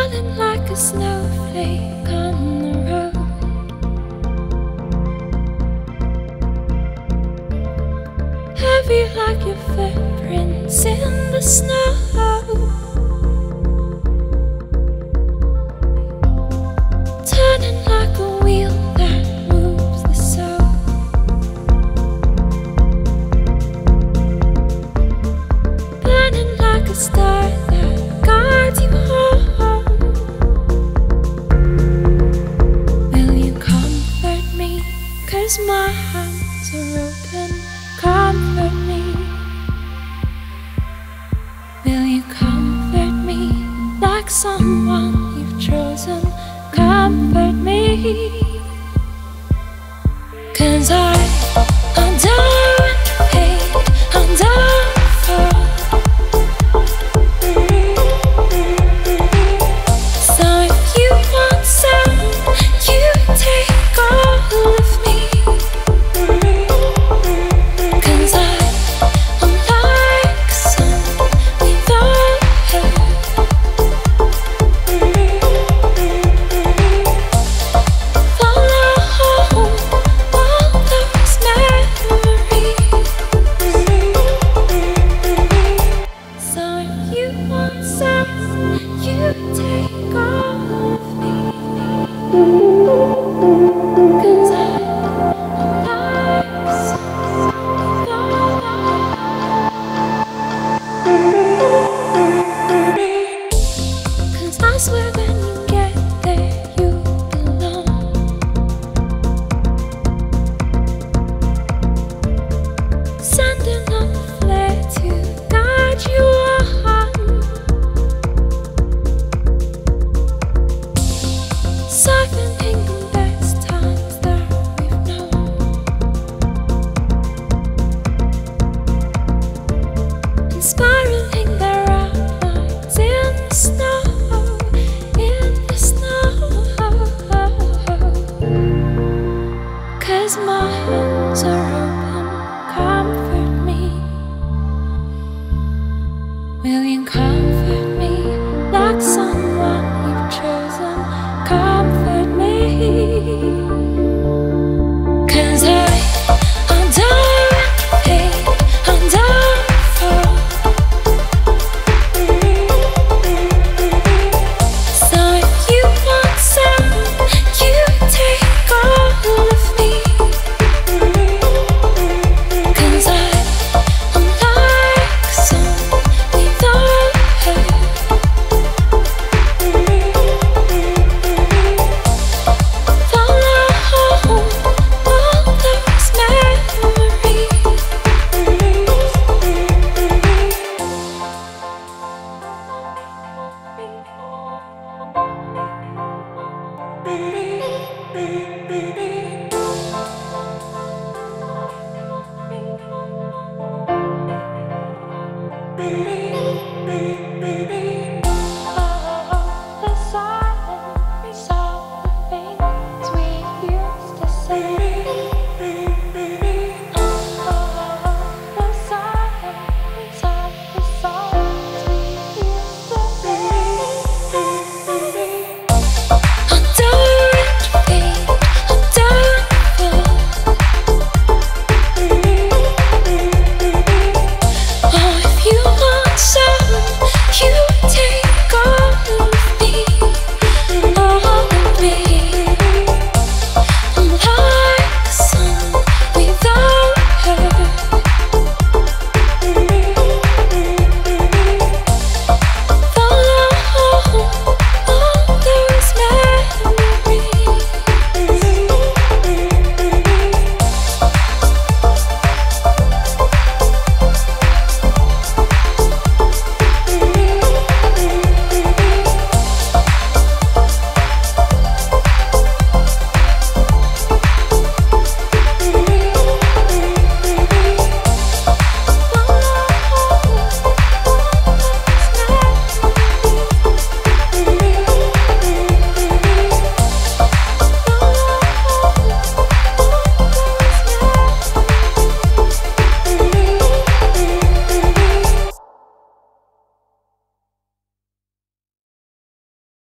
falling like a snowflake on the road. Heavy like your footprints in the snow. Turning like a wheel that moves the soul. Burning like a star that guides you home. Will you comfort me? 'Cause my hands are open. Comfort me. Will you comfort me like someone you've chosen? Comfort me. 'Cause I'm done with pain, I'm done for. So if you want some, you take all of me. 'Cause I'm like some we've all heard. Follow all those memories. So if you want some, you take all of me.